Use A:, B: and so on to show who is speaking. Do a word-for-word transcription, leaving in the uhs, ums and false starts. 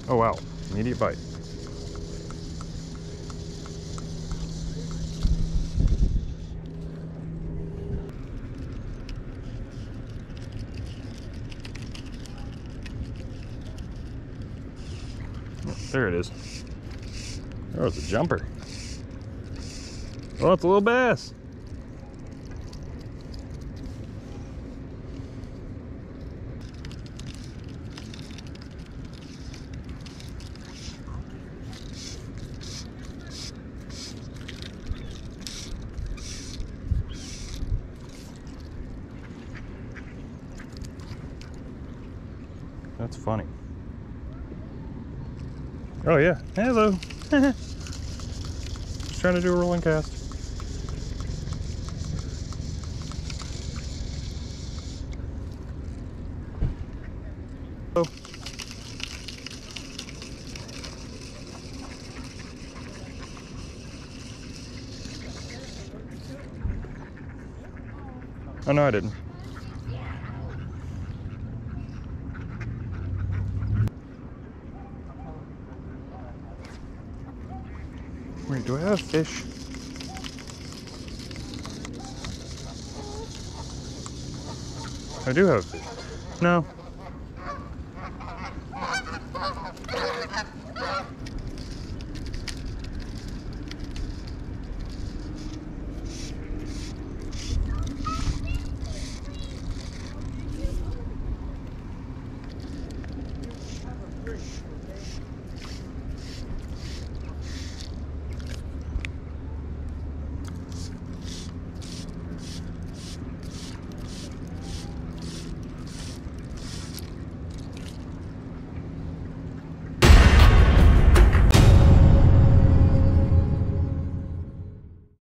A: Oh wow, immediate bite. Oh, there it is. Oh, it's a jumper. Oh, it's a little bass. That's funny. Oh yeah, hello. Just trying to do a rolling cast. Oh. Oh no, I didn't. Wait, do I have fish? I do have fish. No,